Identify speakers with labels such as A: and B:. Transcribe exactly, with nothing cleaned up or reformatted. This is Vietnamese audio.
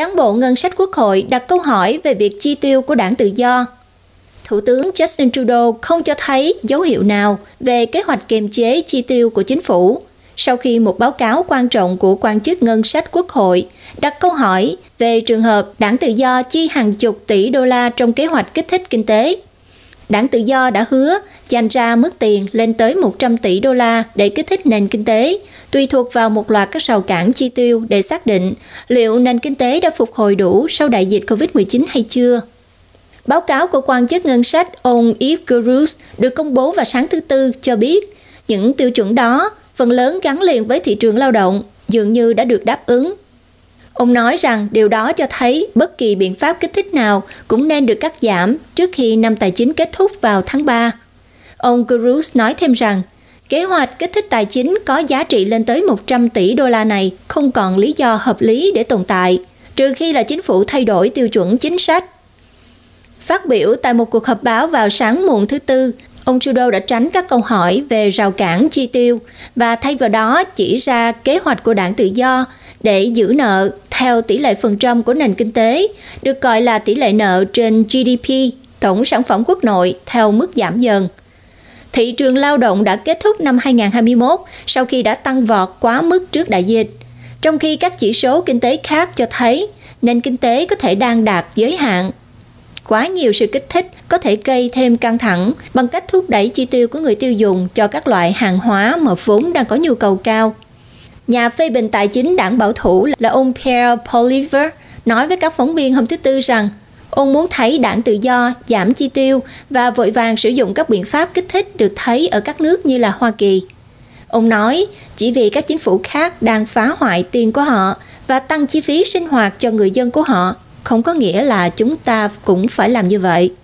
A: Cán bộ ngân sách quốc hội đặt câu hỏi về việc chi tiêu của đảng Tự do. Thủ tướng Justin Trudeau không cho thấy dấu hiệu nào về kế hoạch kiềm chế chi tiêu của chính phủ, sau khi một báo cáo quan trọng của quan chức ngân sách quốc hội đặt câu hỏi về trường hợp đảng Tự do chi hàng chục tỷ đô la trong kế hoạch kích thích kinh tế. Đảng Tự do đã hứa dành ra mức tiền lên tới một trăm tỷ đô la để kích thích nền kinh tế, tùy thuộc vào một loạt các rào cản chi tiêu để xác định liệu nền kinh tế đã phục hồi đủ sau đại dịch covid mười chín hay chưa. Báo cáo của quan chức ngân sách ông Yves Gurus được công bố vào sáng thứ Tư cho biết những tiêu chuẩn đó phần lớn gắn liền với thị trường lao động dường như đã được đáp ứng. Ông nói rằng điều đó cho thấy bất kỳ biện pháp kích thích nào cũng nên được cắt giảm trước khi năm tài chính kết thúc vào tháng ba. Ông Gurus nói thêm rằng kế hoạch kích thích tài chính có giá trị lên tới một trăm tỷ đô la này không còn lý do hợp lý để tồn tại, trừ khi là chính phủ thay đổi tiêu chuẩn chính sách. Phát biểu tại một cuộc họp báo vào sáng muộn thứ Tư, ông Trudeau đã tránh các câu hỏi về rào cản chi tiêu và thay vào đó chỉ ra kế hoạch của đảng Tự do để giữ nợ theo tỷ lệ phần trăm của nền kinh tế, được gọi là tỷ lệ nợ trên G D P, tổng sản phẩm quốc nội, theo mức giảm dần. Thị trường lao động đã kết thúc năm hai nghìn không trăm hai mươi mốt sau khi đã tăng vọt quá mức trước đại dịch, trong khi các chỉ số kinh tế khác cho thấy nền kinh tế có thể đang đạt giới hạn. Quá nhiều sự kích thích có thể gây thêm căng thẳng bằng cách thúc đẩy chi tiêu của người tiêu dùng cho các loại hàng hóa mà vốn đang có nhu cầu cao. Nhà phê bình tài chính đảng bảo thủ là ông Pierre Poilievre nói với các phóng viên hôm thứ Tư rằng ông muốn thấy đảng Tự do giảm chi tiêu và vội vàng sử dụng các biện pháp kích thích được thấy ở các nước như là Hoa Kỳ. Ông nói chỉ vì các chính phủ khác đang phá hoại tiền của họ và tăng chi phí sinh hoạt cho người dân của họ, không có nghĩa là chúng ta cũng phải làm như vậy.